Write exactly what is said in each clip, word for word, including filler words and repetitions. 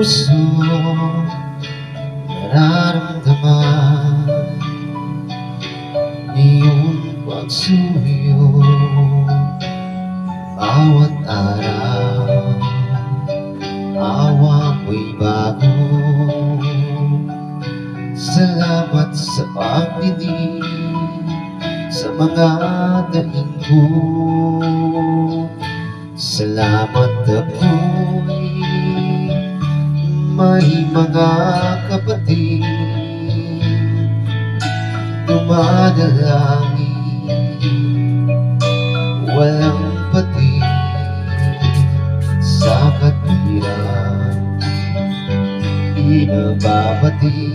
puso nararamdaman iyong pagsuyo bawat araw. Awa mo'y bago. Salamat sa pagdinig sa mga daing ko. Salamat ako'y may mga kapatid dumadalangin walang patid sa katwiran pinababati.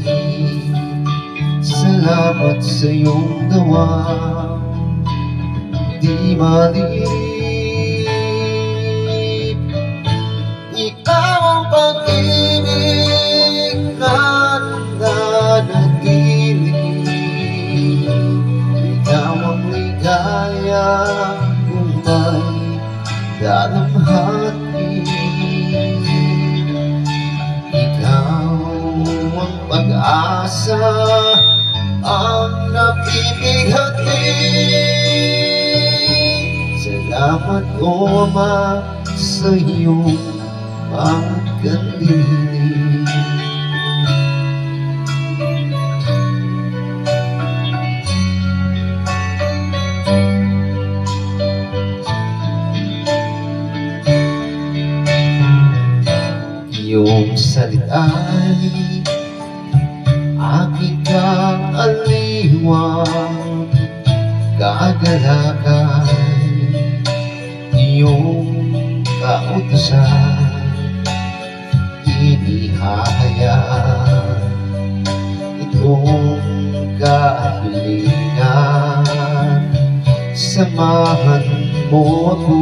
Salamat sa iyong gawa di malilip. Ikaw ang pag-ibig na nananatili. Ikaw ang ligaya kung may dalamhati. Ikaw ang pag-asa ang nabibighati. Salamat o Ama sa iyong pagkandiling. Iyong salita'y aking kaaliwang, kagalakay iyong kautusan. Inihahayag itong kahilingan. Samahan mo ako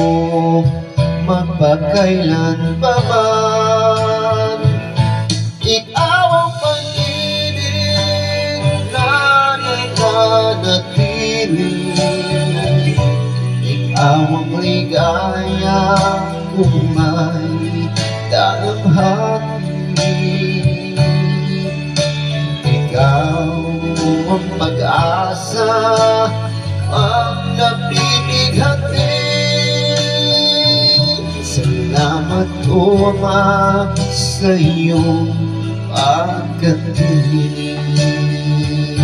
magpakailan pa man. Ikaw ang pag-ibig na nananatili. Ikaw ang ligaya kung may dalamhati. Ikaw ang pag-asa ang nabibighati. Salamat o Ama sa iyong pagkandiling.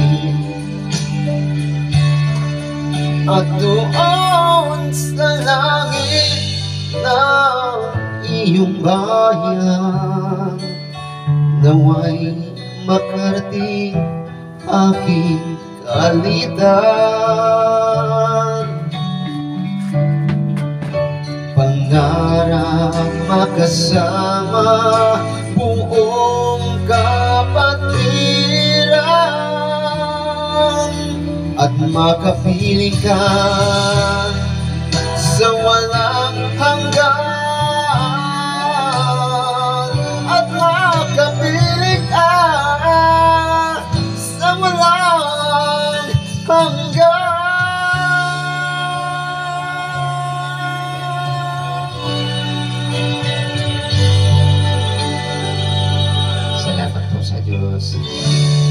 At doon sa langit ng iyong bayan, naway makarating aking kalitan. Pangarap makasama buong kapatiran at makapiling ka sa walang hanggan. At makapiling ka sa walang hanggan. Salamat po sa Diyos.